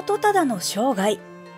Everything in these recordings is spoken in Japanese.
元忠の生涯。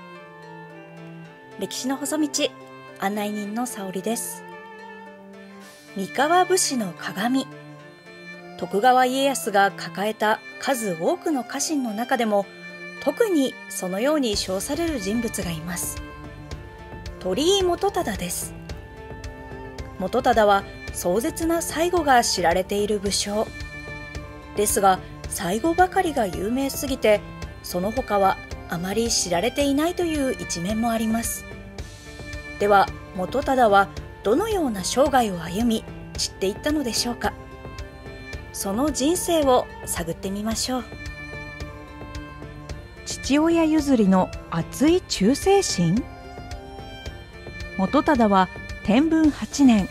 歴史の細道、案内人の沙織です。三河武士の鏡。徳川家康が抱えた数多くの家臣の中でも、特にそのように称される人物がいます。鳥居元忠です。元忠は壮絶な最後が知られている武将ですが、最後ばかりが有名すぎて、その他はあまり知られていないという一面もあります。では、元忠はどのような生涯を歩み散っていったのでしょうか。その人生を探ってみましょう。父親譲りの熱い忠誠心。元忠は天文8年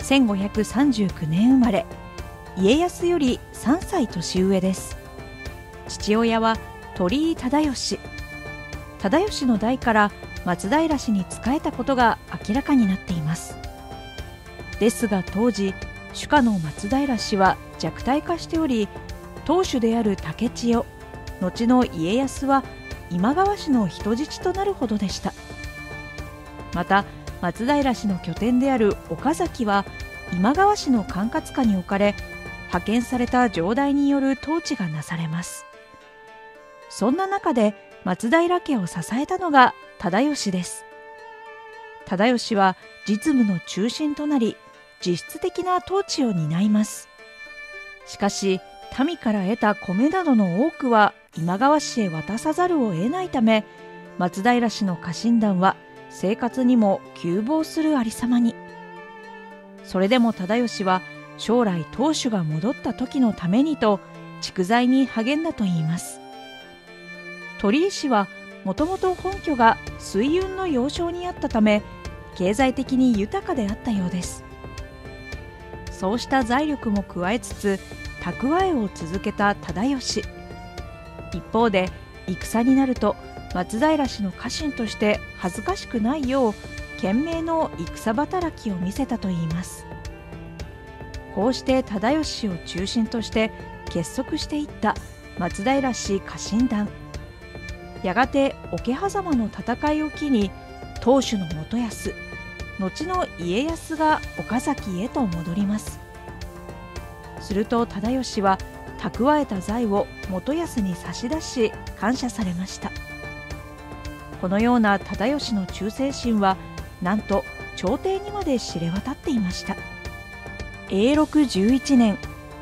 1539年生まれ、家康より3歳年上です。父親は鳥居忠吉。忠吉の代から松平氏に仕えたことが明らかになっています。ですが当時、主家の松平氏は弱体化しており、当主である竹千代、後の家康は今川氏の人質となるほどでした。また松平氏の拠点である岡崎は今川氏の管轄下に置かれ、派遣された城代による統治がなされます。そんな中で松平家を支えたのが忠吉です。忠吉は実務の中心となり、実質的な統治を担います。しかし民から得た米などの多くは今川氏へ渡さざるを得ないため、松平氏の家臣団は生活にも窮乏するありさまに。それでも忠吉は将来当主が戻った時のためにと蓄財に励んだといいます。鳥居氏はもともと本拠が水運の要衝にあったため、経済的に豊かであったようです。そうした財力も加えつつ蓄えを続けた忠吉。一方で戦になると松平氏の家臣として恥ずかしくないよう懸命の戦働きを見せたといいます。こうして忠吉を中心として結束していった松平氏家臣団。やがて桶狭間の戦いを機に当主の元康、後の家康が岡崎へと戻ります。すると忠吉は蓄えた財を元康に差し出し感謝されました。このような忠吉の忠誠心はなんと朝廷にまで知れ渡っていました。永禄11年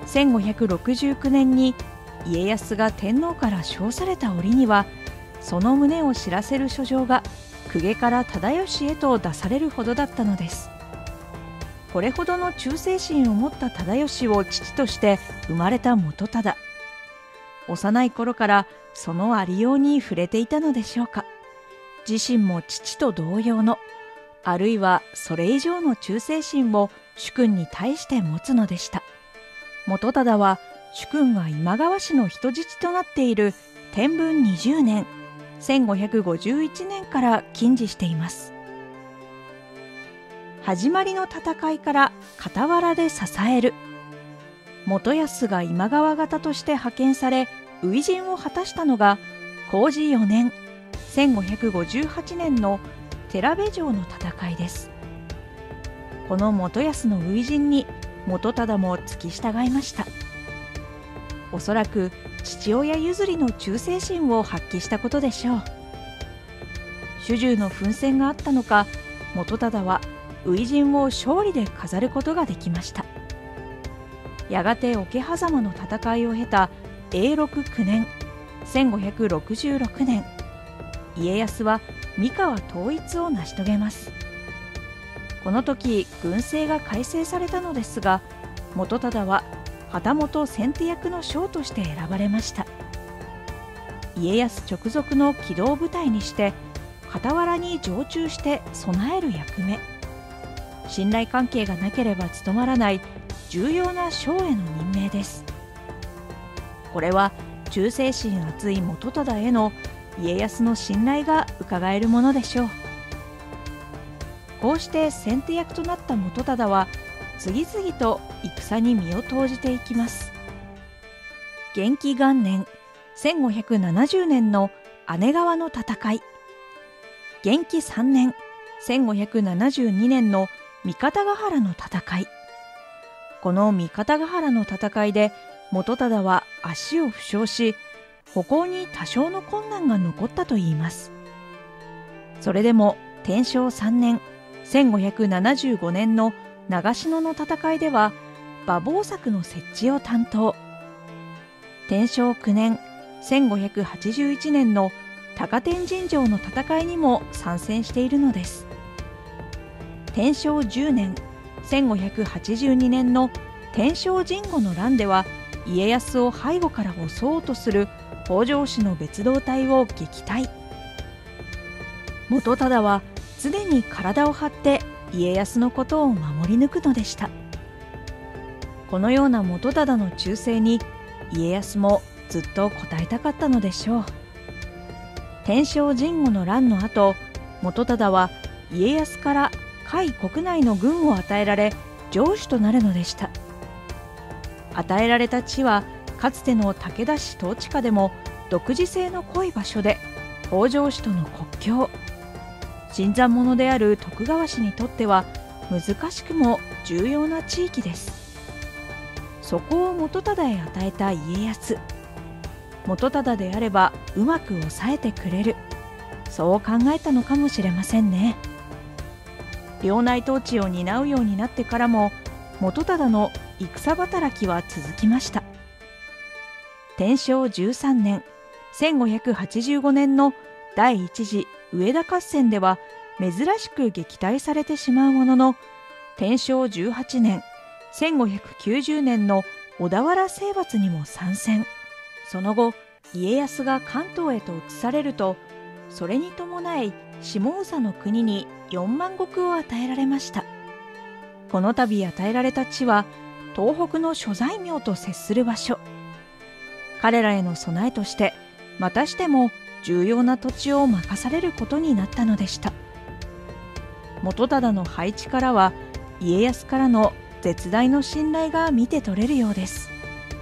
1569年に家康が天皇から称された折には、その旨を知らせる書状が公家から忠吉へと出されるほどだったのです。これほどの忠誠心を持った忠吉を父として生まれた元忠。幼い頃からそのありように触れていたのでしょうか。自身も父と同様の、あるいはそれ以上の忠誠心を主君に対して持つのでした。元忠は主君が今川氏の人質となっている天文20年1551年から禁じしています。始まりの戦いから傍らで支える。元康が今川方として派遣され初陣を果たしたのが弘治4年1558年の寺部城の戦いです。この元康の初陣に元忠も付き従いました。おそらく父親譲りの忠誠心を発揮したことでしょう。主従の奮戦があったのか、元忠は初陣を勝利で飾ることができました。やがて桶狭間の戦いを経た永禄9年1566年、家康は三河統一を成し遂げます。この時軍政が改正されたのですが、元忠は旗本先手役の将として選ばれました。家康直属の機動部隊にして傍らに常駐して備える役目。信頼関係がなければ務まらない重要な将への任命です。これは忠誠心厚い元忠への家康の信頼がうかがえるものでしょう。こうして先手役となった元忠は次々と戦に身を投じていきます。元亀元年1570年の姉川の戦い、元亀3年1572年の三方ヶ原の戦い。この三方ヶ原の戦いで元忠は足を負傷し、歩行に多少の困難が残ったといいます。それでも天正3年1575年の長篠の戦いでは馬防柵の設置を担当。天正9年1581年の高天神城の戦いにも参戦しているのです。天正10年1582年の天正神護の乱では家康を背後から襲おうとする北条氏の別動隊を撃退。元忠は常に体を張って家康のことを守り抜くのでした。このような元忠の忠誠に家康もずっと応えたかったのでしょう。天正神護の乱の後、元忠は家康から甲斐国内の軍を与えられ城主となるのでした。与えられた地はかつての武田氏統治下でも独自性の濃い場所で、北条氏との国境、新参者である徳川氏にとっては難しくも重要な地域です。そこを元忠へ与えた家康。元忠であればうまく抑えてくれる、そう考えたのかもしれませんね。領内統治を担うようになってからも元忠の戦働きは続きました。天正13年1585年の第一次上田合戦では珍しく撃退されてしまうものの、天正18年1590年の小田原征伐にも参戦。その後家康が関東へと移されると、それに伴い下総の国に4万石を与えられました。この度与えられた地は東北の諸大名と接する場所。彼らへの備えとしてまたしても重要な土地を任されることになったのでした。元忠の配置からは家康からの絶大の信頼が見て取れるようです。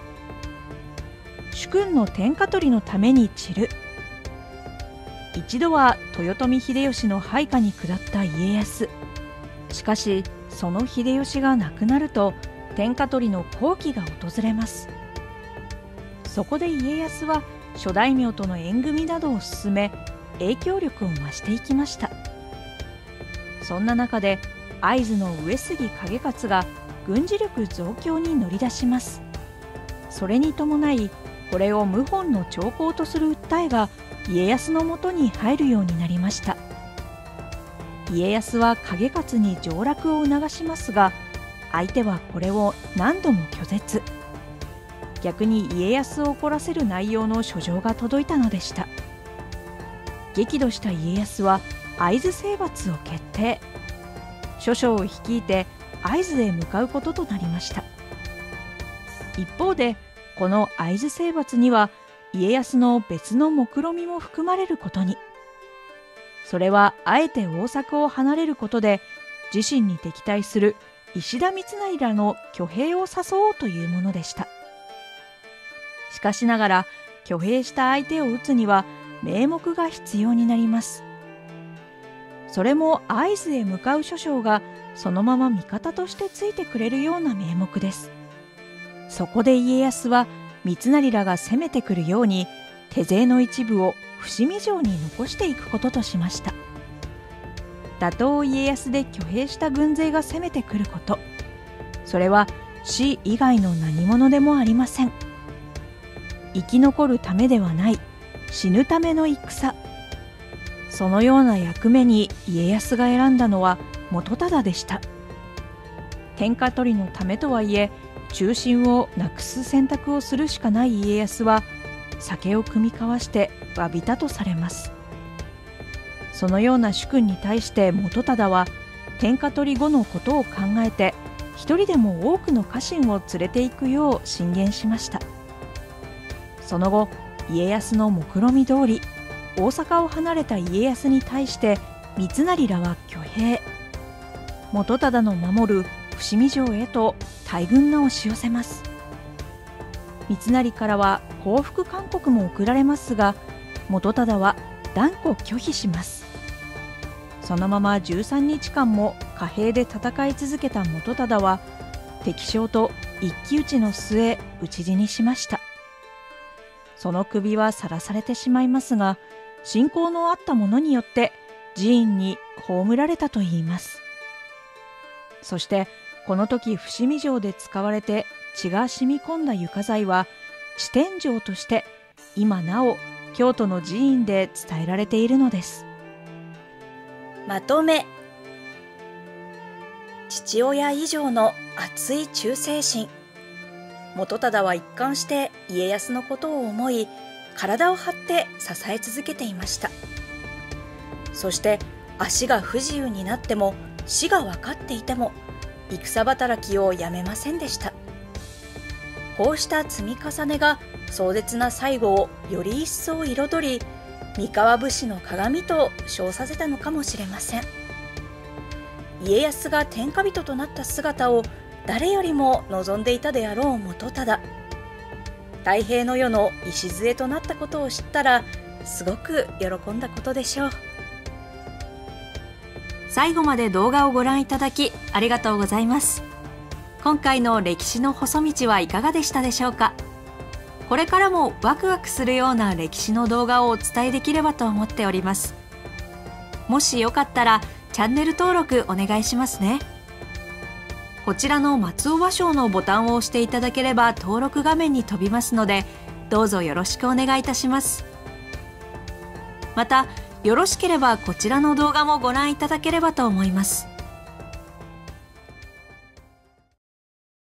主君の天下取りのために散る。一度は豊臣秀吉の配下に下った家康。しかしその秀吉が亡くなると天下取りの好機が訪れます。そこで家康は諸大名との縁組などを進め、影響力を増していきました。そんな中で会津の上杉景勝が軍事力増強に乗り出します。それに伴いこれを謀反の兆候とする訴えが家康のもとに入るようになりました。家康は景勝に上洛を促しますが、相手はこれを何度も拒絶。逆に家康を怒らせる内容の書状が届いたのでした。激怒した家康は会津征伐を決定。諸将を率いて会津へ向かうこととなりました。一方でこの会津征伐には家康の別の目論見も含まれることに。それはあえて大阪を離れることで自身に敵対する石田三成らの挙兵を誘おうというものでした。しかしながら挙兵した相手を討つには名目が必要になります。それも会津へ向かう諸将がそのまま味方としてついてくれるような名目です。そこで家康は三成らが攻めてくるように手勢の一部を伏見城に残していくこととしました。打倒家康で挙兵した軍勢が攻めてくること、それは死以外の何者でもありません。生き残るためではない、死ぬための戦。そのような役目に家康が選んだのは元忠でした。天下取りのためとはいえ忠臣をなくす選択をするしかない家康は酒を酌み交わして詫びたとされます。そのような主君に対して元忠は天下取り後のことを考えて一人でも多くの家臣を連れて行くよう進言しました。その後家康の目論見通り大阪を離れた家康に対して三成らは挙兵。元忠の守る伏見城へと大軍が押し寄せます。三成からは降伏勧告も送られますが、 元忠は断固拒否します。そのまま13日間も貨幣で戦い続けた元忠は敵将と一騎打ちの末討ち死にしました。その首は晒されてしまいますが、信仰のあった者によって寺院に葬られたといいます。そしてこの時伏見城で使われて血が染み込んだ床材は地天井として今なお京都の寺院で伝えられているのです。まとめ。父親以上の熱い忠誠心。元忠は一貫して家康のことを思い、体を張って支え続けていました。そして足が不自由になっても死が分かっていても戦働きをやめませんでした。こうした積み重ねが壮絶な最後をより一層彩り、三河武士の鏡と称させたのかもしれません。家康が天下人となった姿を誰よりも望んでいたであろう元忠。太平の世の礎となったことを知ったらすごく喜んだことでしょう。最後まで動画をご覧いただきありがとうございます。今回の歴史の細道はいかがでしたでしょうか。これからもワクワクするような歴史の動画をお伝えできればと思っております。もしよかったらチャンネル登録お願いしますね。こちらの松尾芭蕉のボタンを押していただければ登録画面に飛びますので、どうぞよろしくお願いいたします。またよろしければこちらの動画もご覧いただければと思います。